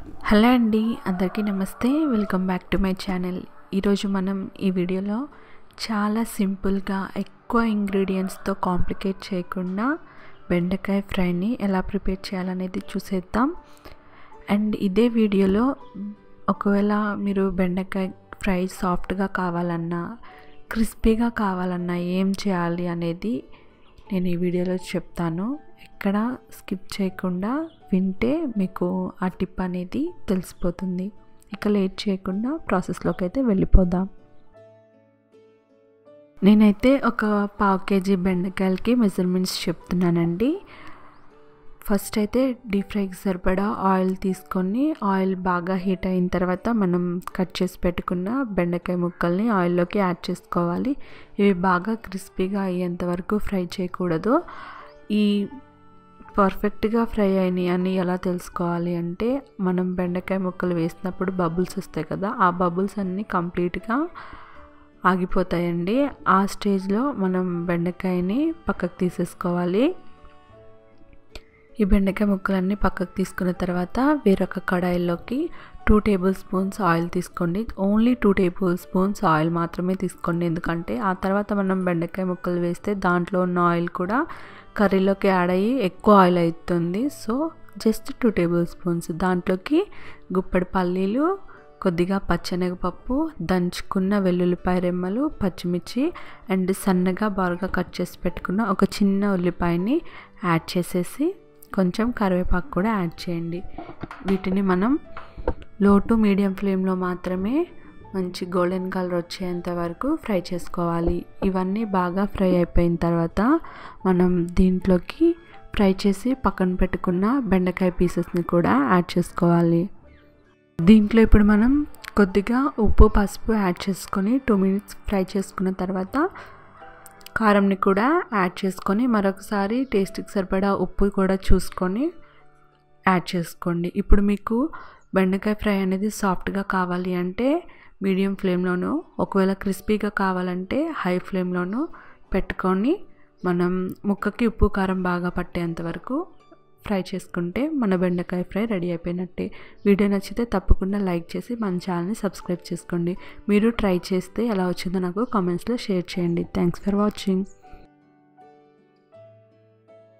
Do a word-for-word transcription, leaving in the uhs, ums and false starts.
Hello అండి, అందరికీ నమస్తే. Welcome back to my channel. ఈరోజు మనం ఈ వీడియోలో చాలా సింపుల్గా ఎక్కువ ఇంగ్రీడియంట్స్తో కాంప్లికేట్ చేయకుండా బెండకాయ ఫ్రైని ఎలా ప్రిపేర్ చేయాలనేది చూసేద్దాం. అండ్ ఇదే వీడియోలో ఒకవేళ మీరు బెండకాయ ఫ్రై సాఫ్ట్గా కావాలన్నా క్రిస్పీగా కావాలన్నా ఏం చేయాలి అనేది నేను ఈ వీడియోలో చెప్తాను. ఎక్కడ స్కిప్ చేయకుండా వింటే మీకు ఆ టిప్ అనేది తెలిసిపోతుంది. ఇక లేట్ చేయకుండా ప్రాసెస్లోకి అయితే వెళ్ళిపోదాం. నేనైతే ఒక పావు కేజీ బెండకాయలకి మెజర్మెంట్స్ చెప్తున్నానండి. ఫస్ట్ అయితే డీప్ ఫ్రైకి సరిపడా ఆయిల్ తీసుకొని ఆయిల్ బాగా హీట్ అయిన తర్వాత మనం కట్ చేసి పెట్టుకున్న బెండకాయ ముక్కల్ని ఆయిల్లోకి యాడ్ చేసుకోవాలి. ఇవి బాగా క్రిస్పీగా అయ్యేంత వరకు ఫ్రై చేయకూడదు. ఈ పర్ఫెక్ట్గా ఫ్రై అయినాయి అని ఎలా తెలుసుకోవాలి అంటే, మనం బెండకాయ ముక్కలు వేసినప్పుడు బబుల్స్ వస్తాయి కదా, ఆ బబుల్స్ అన్నీ కంప్లీట్గా ఆగిపోతాయండి. ఆ స్టేజ్లో మనం బెండకాయని పక్కకు తీసేసుకోవాలి. ఈ బెండకాయ ముక్కలన్నీ పక్కకు తీసుకున్న తర్వాత వేరొక కడాయిలోకి టూ టేబుల్ స్పూన్స్ ఆయిల్ తీసుకోండి. Only two table spoons oil మాత్రమే తీసుకోండి, ఎందుకంటే ఆ తర్వాత మనం బెండకాయ ముక్కలు వేస్తే దాంట్లో ఉన్న ఆయిల్ కూడా కర్రీలోకి యాడ్ అయ్యి ఎక్కువ ఆయిల్ అవుతుంది. So just two table spoons. దాంట్లోకి గుప్పెడు పల్లీలు, కొద్దిగా పచ్చెనగపప్పు, దంచుకున్న వెల్లుల్లిపాయ రెమ్మలు, పచ్చిమిర్చి అండ్ సన్నగా బాగా కట్ చేసి పెట్టుకున్న ఒక చిన్న ఉల్లిపాయని యాడ్ చేసేసి కొంచెం కరివేపాకు కూడా యాడ్ చేయండి. వీటిని మనం లో టు మీడియం ఫ్లేమ్లో మాత్రమే మంచి గోల్డెన్ కలర్ వచ్చేంత వరకు ఫ్రై చేసుకోవాలి. ఇవన్నీ బాగా ఫ్రై అయిపోయిన తర్వాత మనం దీంట్లోకి ఫ్రై చేసి పక్కన పెట్టుకున్న బెండకాయ పీసెస్ని కూడా యాడ్ చేసుకోవాలి. దీంట్లో ఇప్పుడు మనం కొద్దిగా ఉప్పు పసుపు యాడ్ చేసుకొని టూ మినిట్స్ ఫ్రై చేసుకున్న తర్వాత కారంని కూడా యాడ్ చేసుకొని మరొకసారి టేస్ట్కి సరిపడా ఉప్పు కూడా చూసుకొని యాడ్ చేసుకోండి. ఇప్పుడు మీకు బెండకాయ ఫ్రై అనేది సాఫ్ట్గా కావాలి అంటే మీడియం ఫ్లేమ్లోనూ, ఒకవేళ క్రిస్పీగా కావాలంటే హై ఫ్లేమ్లోనూ పెట్టుకొని మనం ముక్కకి ఉప్పు కారం బాగా పట్టేంత వరకు ఫ్రై చేసుకుంటే మన బెండకాయ ఫ్రై రెడీ అయిపోయినట్టే. వీడియో నచ్చితే తప్పకుండా లైక్ చేసి మన ఛానల్ని సబ్స్క్రైబ్ చేసుకోండి. మీరు ట్రై చేస్తే ఎలా వచ్చిందో నాకు కామెంట్స్లో షేర్ చేయండి. Thanks for watching.